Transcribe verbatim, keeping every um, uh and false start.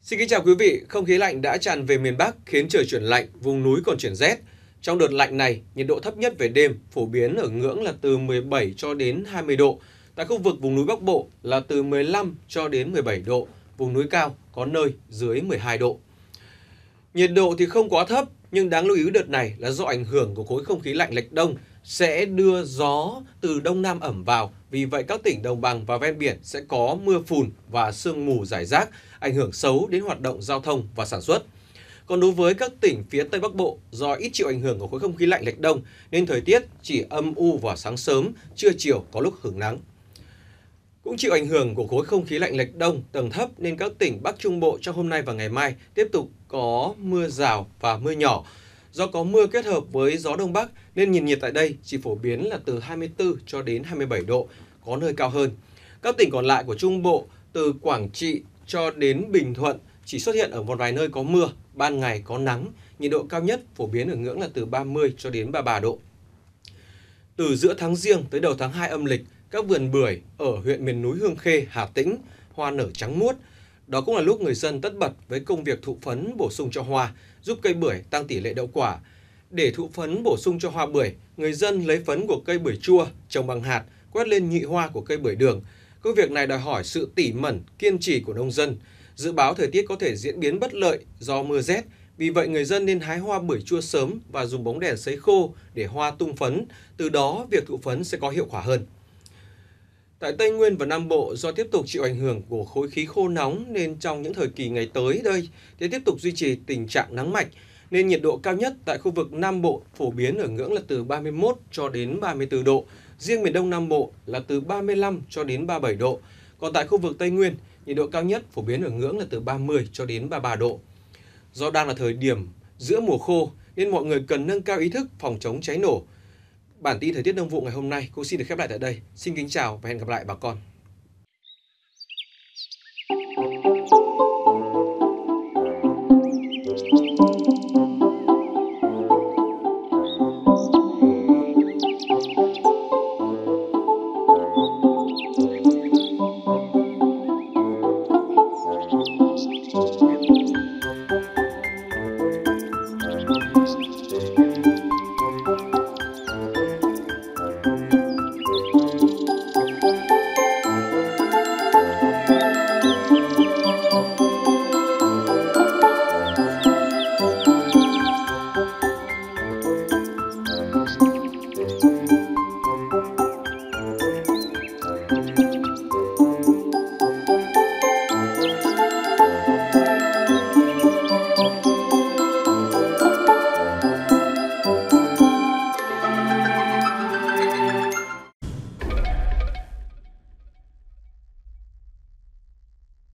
Xin kính chào quý vị, không khí lạnh đã tràn về miền Bắc khiến trời chuyển lạnh, vùng núi còn chuyển rét. Trong đợt lạnh này, nhiệt độ thấp nhất về đêm phổ biến ở ngưỡng là từ mười bảy cho đến hai mươi độ. Tại khu vực vùng núi Bắc Bộ là từ mười lăm cho đến mười bảy độ, vùng núi cao có nơi dưới mười hai độ. Nhiệt độ thì không quá thấp, nhưng đáng lưu ý đợt này là do ảnh hưởng của khối không khí lạnh lệch đông sẽ đưa gió từ đông nam ẩm vào. Vì vậy các tỉnh đồng bằng và ven biển sẽ có mưa phùn và sương mù rải rác, ảnh hưởng xấu đến hoạt động giao thông và sản xuất. Còn đối với các tỉnh phía Tây Bắc Bộ, do ít chịu ảnh hưởng của khối không khí lạnh lệch đông nên thời tiết chỉ âm u vào sáng sớm, trưa chiều có lúc hửng nắng. Cũng chịu ảnh hưởng của khối không khí lạnh lệch đông tầng thấp nên các tỉnh Bắc Trung Bộ trong hôm nay và ngày mai tiếp tục có mưa rào và mưa nhỏ. Do có mưa kết hợp với gió Đông Bắc nên nền nhiệt tại đây chỉ phổ biến là từ hai mươi tư cho đến hai mươi bảy độ, có nơi cao hơn. Các tỉnh còn lại của Trung Bộ từ Quảng Trị cho đến Bình Thuận chỉ xuất hiện ở một vài nơi có mưa, ban ngày có nắng, nhiệt độ cao nhất phổ biến ở ngưỡng là từ ba mươi cho đến ba mươi ba độ. Từ giữa tháng Giêng tới đầu tháng hai âm lịch, các vườn bưởi ở huyện miền núi Hương Khê, Hà Tĩnh hoa nở trắng muốt. Đó cũng là lúc người dân tất bật với công việc thụ phấn bổ sung cho hoa, giúp cây bưởi tăng tỷ lệ đậu quả. Để thụ phấn bổ sung cho hoa bưởi, người dân lấy phấn của cây bưởi chua trồng bằng hạt quét lên nhụy hoa của cây bưởi đường. Công việc này đòi hỏi sự tỉ mẩn, kiên trì của nông dân. Dự báo thời tiết có thể diễn biến bất lợi do mưa rét, vì vậy người dân nên hái hoa bưởi chua sớm và dùng bóng đèn sấy khô để hoa tung phấn, từ đó việc thụ phấn sẽ có hiệu quả hơn. Tại Tây Nguyên và Nam Bộ, do tiếp tục chịu ảnh hưởng của khối khí khô nóng nên trong những thời kỳ ngày tới đây thì tiếp tục duy trì tình trạng nắng mạnh, nên nhiệt độ cao nhất tại khu vực Nam Bộ phổ biến ở ngưỡng là từ ba mươi mốt cho đến ba mươi tư độ, riêng miền Đông Nam Bộ là từ ba mươi lăm cho đến ba mươi bảy độ. Còn tại khu vực Tây Nguyên, nhiệt độ cao nhất phổ biến ở ngưỡng là từ ba mươi cho đến ba mươi ba độ. Do đang là thời điểm giữa mùa khô nên mọi người cần nâng cao ý thức phòng chống cháy nổ. Bản tin thời tiết nông vụ ngày hôm nay cũng xin được khép lại tại đây. Xin kính chào và hẹn gặp lại bà con.